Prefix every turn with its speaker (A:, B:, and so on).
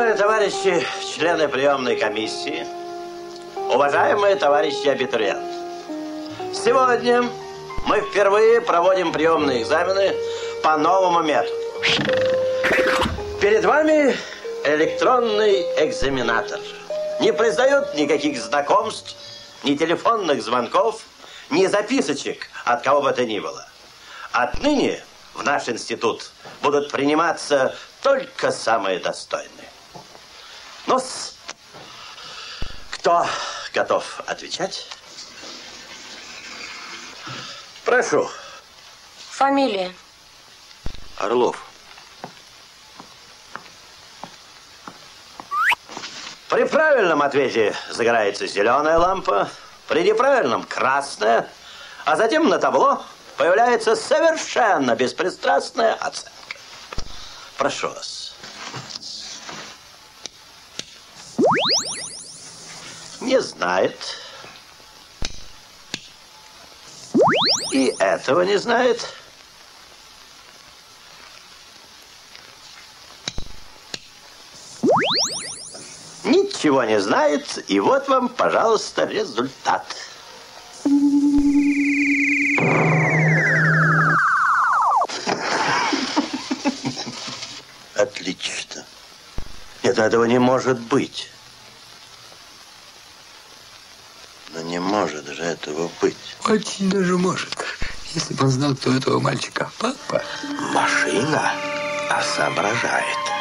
A: Уважаемые товарищи члены приемной комиссии, уважаемые товарищи абитуриенты, сегодня мы впервые проводим приемные экзамены по новому методу. Перед вами электронный экзаменатор. Не признает никаких знакомств, ни телефонных звонков, ни записочек от кого бы то ни было. Отныне в наш институт будут приниматься только самые достойные. Ну, кто готов отвечать? Прошу.
B: Фамилия?
A: Орлов. При правильном ответе загорается зеленая лампа, при неправильном красная, а затем на табло появляется совершенно беспристрастная оценка. Прошу вас. Не знает. И этого не знает. Ничего не знает. И вот вам, пожалуйста, результат. Отлично. Нет, этого не может быть. Но не может же этого быть.
C: Очень даже может. Если бы он знал, кто этого мальчика папа.
A: Машина соображает.